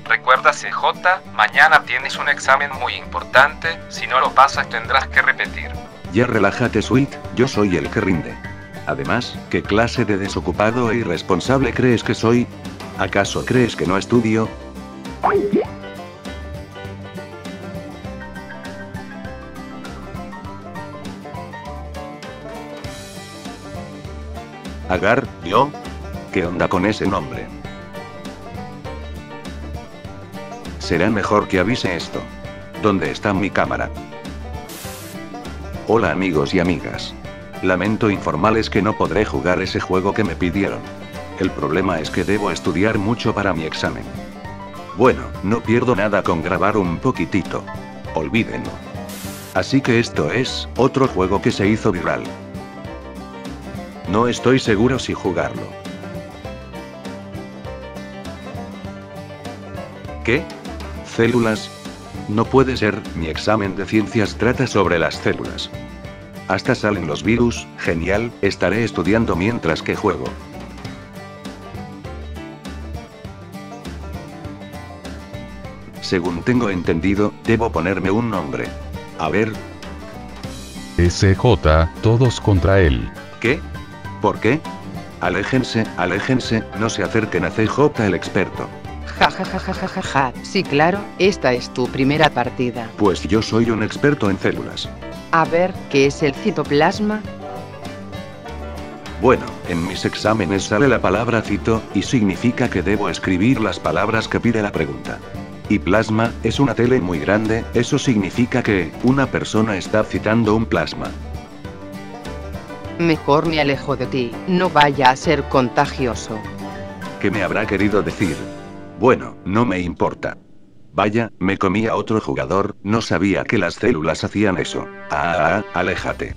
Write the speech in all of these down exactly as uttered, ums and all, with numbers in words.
Recuerda C J, mañana tienes un examen muy importante, si no lo pasas tendrás que repetir. Ya relájate, Sweet, yo soy el que rinde. Además, ¿qué clase de desocupado e irresponsable crees que soy? ¿Acaso crees que no estudio? Agar, ¿yo? ¿Qué onda con ese nombre? Será mejor que avise esto. ¿Dónde está mi cámara? Hola amigos y amigas. Lamento informarles que no podré jugar ese juego que me pidieron. El problema es que debo estudiar mucho para mi examen. Bueno, no pierdo nada con grabar un poquitito. Olvídenlo. Así que esto es otro juego que se hizo viral. No estoy seguro si jugarlo. ¿Qué? ¿Células? No puede ser, mi examen de ciencias trata sobre las células. Hasta salen los virus, genial, estaré estudiando mientras que juego. Según tengo entendido, debo ponerme un nombre. A ver. S J, todos contra él. ¿Qué? ¿Por qué? Aléjense, aléjense, no se acerquen a C J el experto. Ja ja ja ja ja ja ja, sí claro, esta es tu primera partida. Pues yo soy un experto en células. A ver, ¿qué es el citoplasma? Bueno, en mis exámenes sale la palabra cito, y significa que debo escribir las palabras que pide la pregunta. Y plasma, es una tele muy grande, eso significa que, una persona está citando un plasma. Mejor me alejo de ti, no vaya a ser contagioso. ¿Qué me habrá querido decir? Bueno, no me importa. Vaya, me comí a otro jugador, no sabía que las células hacían eso. Ah, ah, aléjate.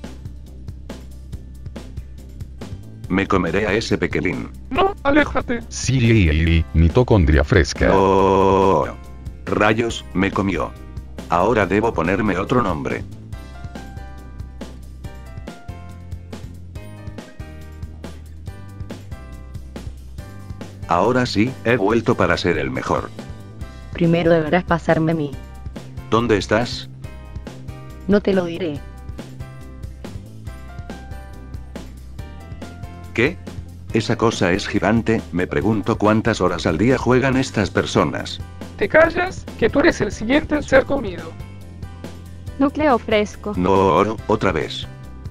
Me comeré a ese pequeñín. No, aléjate. Sí, mitocondria fresca. Oh, rayos, me comió. Ahora debo ponerme otro nombre. Ahora sí, he vuelto para ser el mejor. Primero deberás pasarme a mí. ¿Dónde estás? No te lo diré. ¿Qué? Esa cosa es gigante, me pregunto cuántas horas al día juegan estas personas. ¿Te callas? Que tú eres el siguiente en ser comido. Núcleo fresco. No, oro, otra vez.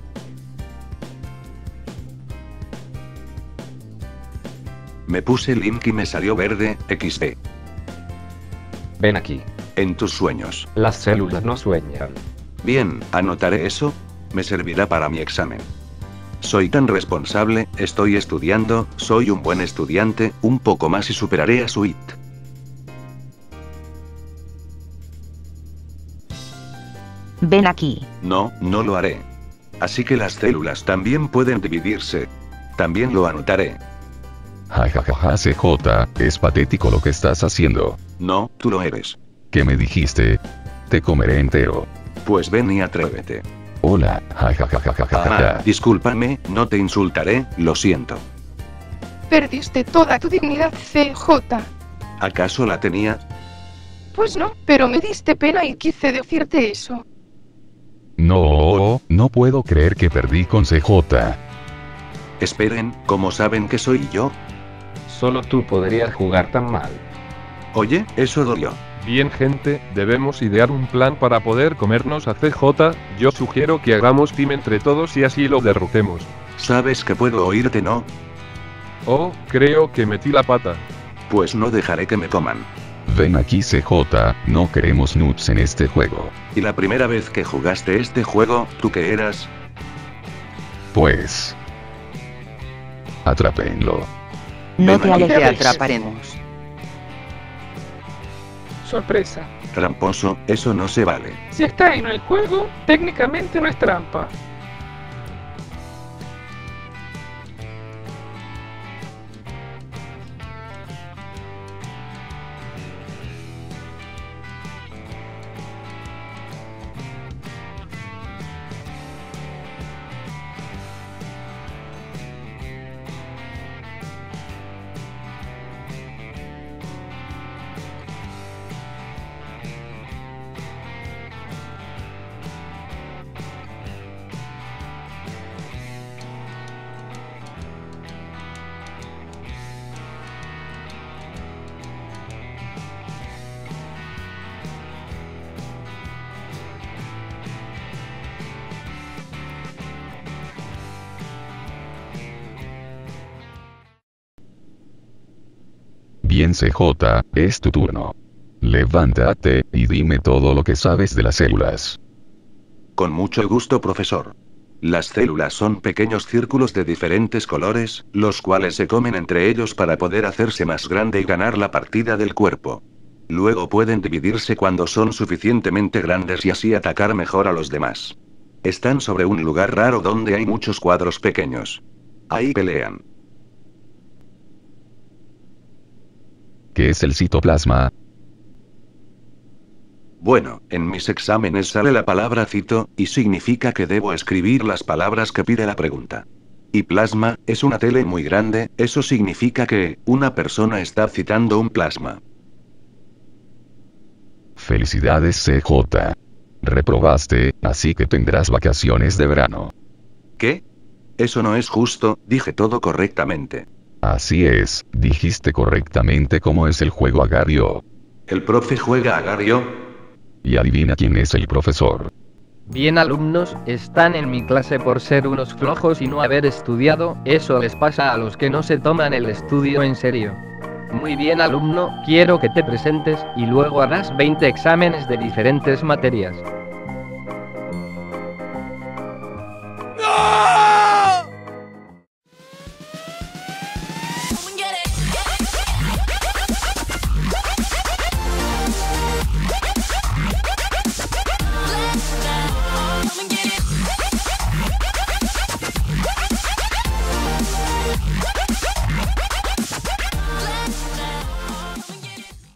Me puse link y me salió verde, equis de. Ven aquí. En tus sueños. Las células no sueñan. Bien, anotaré eso. Me servirá para mi examen. Soy tan responsable, estoy estudiando, soy un buen estudiante, un poco más y superaré a Sweet. Ven aquí. No, no lo haré. Así que las células también pueden dividirse. También lo anotaré. Jajajaja C J, es patético lo que estás haciendo. No, tú lo eres. ¿Qué me dijiste? Te comeré entero. Pues ven y atrévete. Hola, jajajajajaja. Ah, discúlpame, no te insultaré, lo siento. Perdiste toda tu dignidad, C J. ¿Acaso la tenía? Pues no, pero me diste pena y quise decirte eso. No, no puedo creer que perdí con C J. Esperen, ¿cómo saben que soy yo? Solo tú podrías jugar tan mal. Oye, eso dolió. Bien gente, debemos idear un plan para poder comernos a C J, yo sugiero que hagamos team entre todos y así lo derrotemos. Sabes que puedo oírte, ¿no? Oh, creo que metí la pata. Pues no dejaré que me coman. Ven aquí C J, no queremos noobs en este juego. ¿Y la primera vez que jugaste este juego, tú qué eras? Pues... Atrápenlo. No te Ven aquí. Te alejes. atraparemos. Sorpresa. Tramposo, eso no se vale. Si está en el juego, técnicamente no es trampa. Bien C J, es tu turno. Levántate, y dime todo lo que sabes de las células. Con mucho gusto, profesor. Las células son pequeños círculos de diferentes colores, los cuales se comen entre ellos para poder hacerse más grande y ganar la partida del cuerpo. Luego pueden dividirse cuando son suficientemente grandes y así atacar mejor a los demás. Están sobre un lugar raro donde hay muchos cuadros pequeños. Ahí pelean. ¿Qué es el citoplasma? Bueno, en mis exámenes sale la palabra cito, y significa que debo escribir las palabras que pide la pregunta. Y plasma, es una tele muy grande, eso significa que, una persona está citando un plasma. Felicidades C J. Reprobaste, así que tendrás vacaciones de verano. ¿Qué? Eso no es justo, dije todo correctamente. Así es, dijiste correctamente cómo es el juego Agario. ¿El profe juega Agario? Y adivina quién es el profesor. Bien, alumnos, están en mi clase por ser unos flojos y no haber estudiado, eso les pasa a los que no se toman el estudio en serio. Muy bien, alumno, quiero que te presentes, y luego harás veinte exámenes de diferentes materias.